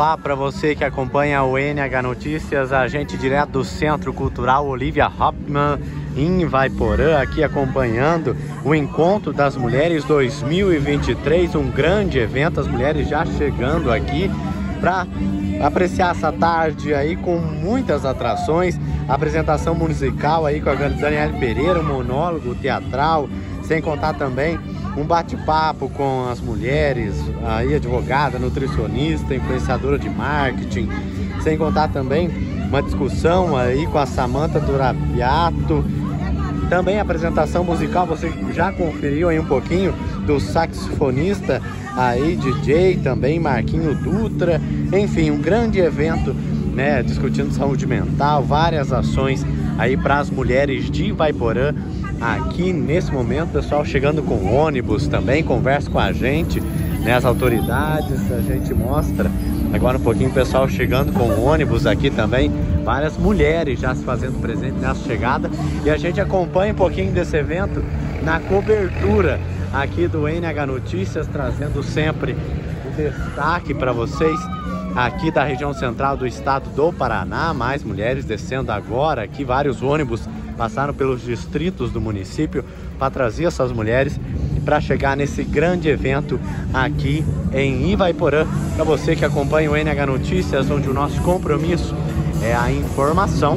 Olá para você que acompanha o NH Notícias, a gente direto do Centro Cultural Olivia Hoffmann em Ivaiporã, aqui acompanhando o Encontro das Mulheres 2023, um grande evento, as mulheres já chegando aqui para apreciar essa tarde aí com muitas atrações, apresentação musical aí com a Daniele Pereira, um monólogo teatral, sem contar também um bate-papo com as mulheres, aí advogada, nutricionista, influenciadora de marketing, sem contar também uma discussão aí com a Samantha Durabiato, também apresentação musical, você já conferiu aí um pouquinho do saxofonista aí, DJ, também Marquinho Dutra, enfim, um grande evento, né, discutindo saúde mental, várias ações aí para as mulheres de Ivaiporã. Aqui nesse momento, pessoal chegando com ônibus também, conversa com a gente, né, as autoridades, a gente mostra agora um pouquinho o pessoal chegando com ônibus aqui também, várias mulheres já se fazendo presente nessa chegada, e a gente acompanha um pouquinho desse evento na cobertura aqui do NH Notícias, trazendo sempre o destaque para vocês aqui da região central do estado do Paraná. Mais mulheres descendo agora aqui, vários ônibus passaram pelos distritos do município para trazer essas mulheres para chegar nesse grande evento aqui em Ivaiporã. Para você que acompanha o NH Notícias, onde o nosso compromisso é a informação.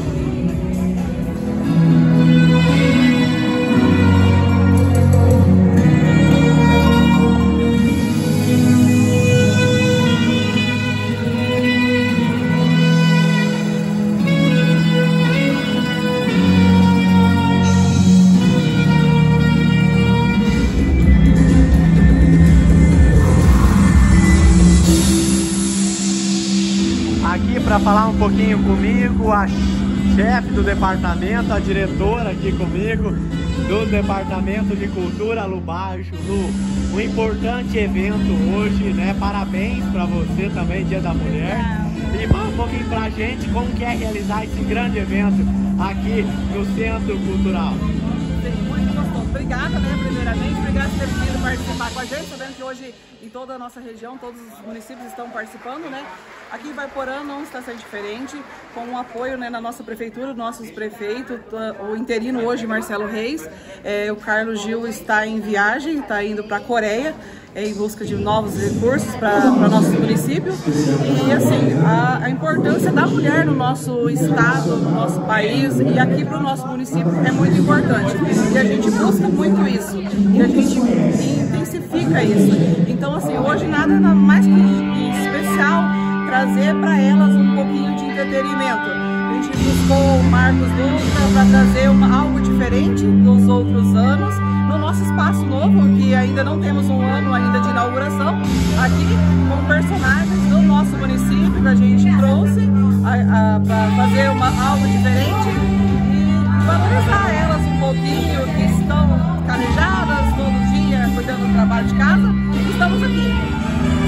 Para falar um pouquinho comigo, a chefe do departamento, a diretora aqui comigo do Departamento de Cultura, Lu Baixo. Lu, um importante evento hoje, né? Parabéns para você também, Dia da Mulher. E fala um pouquinho pra gente como que é realizar esse grande evento aqui no Centro Cultural. Muito gostoso. Obrigada, né, primeiramente, obrigada por ter vindo participar com a gente, sabendo que hoje em toda a nossa região, todos os municípios estão participando, né? Aqui em Ivaiporã não está sendo diferente, com o apoio, né, na nossa prefeitura, nossos prefeitos, o interino hoje, Marcelo Reis, o Carlos Gil está em viagem, está indo para a Coreia, em busca de novos recursos para nosso município. E assim, a importância da mulher no nosso estado, no nosso país e aqui para o nosso município é muito importante. E a gente busca muito isso, e a gente intensifica isso. Então assim, hoje nada mais que especial trazer para elas um pouquinho de entretenimento. A gente buscou o Marcos Dutra para trazer algo diferente dos outros anos, no nosso espaço novo, que ainda não temos um ano ainda de inauguração, aqui com personagens do nosso município que a gente trouxe para fazer algo diferente e valorizar elas um pouquinho, que estão calejadas todo dia, cuidando do trabalho de casa, e estamos aqui.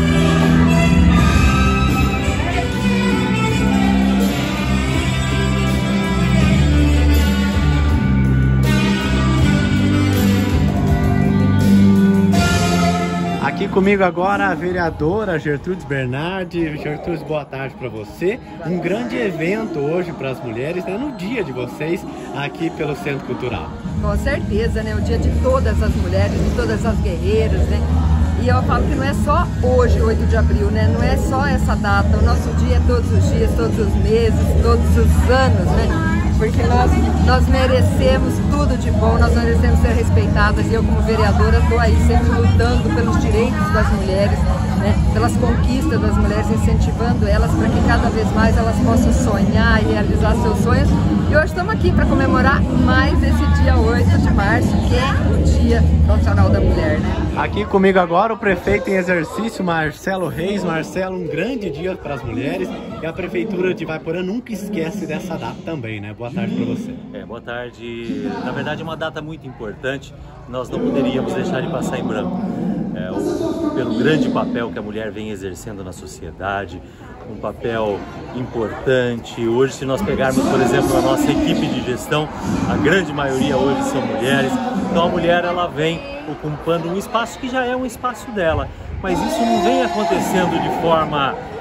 Aqui comigo agora a vereadora Gertrudes Bernardi. Gertrudes, boa tarde para você. Um grande evento hoje para as mulheres, né, no dia de vocês aqui pelo Centro Cultural. Com certeza, né? O dia de todas as mulheres, de todas as guerreiras, né? E eu falo que não é só hoje, 8 de abril, né? Não é só essa data, o nosso dia é todos os dias, todos os meses, todos os anos, né? Porque nós merecemos tudo de bom, nós merecemos ser respeitadas, e eu como vereadora estou aí sempre lutando pelos direitos das mulheres, né, pelas conquistas das mulheres, incentivando elas para que cada vez mais elas possam sonhar e realizar seus sonhos. E hoje estamos aqui para comemorar mais esse dia 8 de março, que é o Dia Profissional da Mulher, né? Aqui comigo agora o prefeito em exercício, Marcelo Reis. Marcelo, um grande dia para as mulheres, e a prefeitura de Ivaiporã nunca esquece dessa data também, né? Boa tarde para você. Boa tarde. Na verdade é uma data muito importante, nós não poderíamos deixar de passar em branco. Pelo grande papel que a mulher vem exercendo na sociedade, um papel importante. Hoje, se nós pegarmos, por exemplo, a nossa equipe de gestão, a grande maioria hoje são mulheres. Então a mulher, ela vem ocupando um espaço que já é um espaço dela, mas isso não vem acontecendo de forma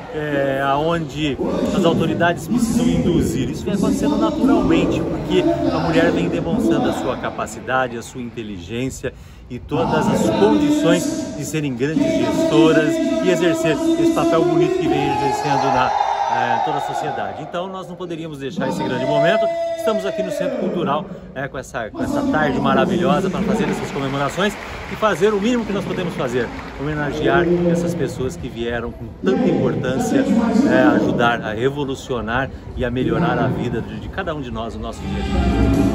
onde as autoridades precisam induzir. Isso vem acontecendo naturalmente, porque a mulher vem demonstrando a sua capacidade, a sua inteligência e todas as condições de serem grandes gestoras e exercer esse papel bonito que vem exercendo em toda a sociedade. Então nós não poderíamos deixar esse grande momento. Estamos aqui no Centro Cultural com essa tarde maravilhosa para fazer essas comemorações e fazer o mínimo que nós podemos fazer, homenagear essas pessoas que vieram com tanta importância ajudar a revolucionar e a melhorar a vida de cada um de nós no nosso dia a dia.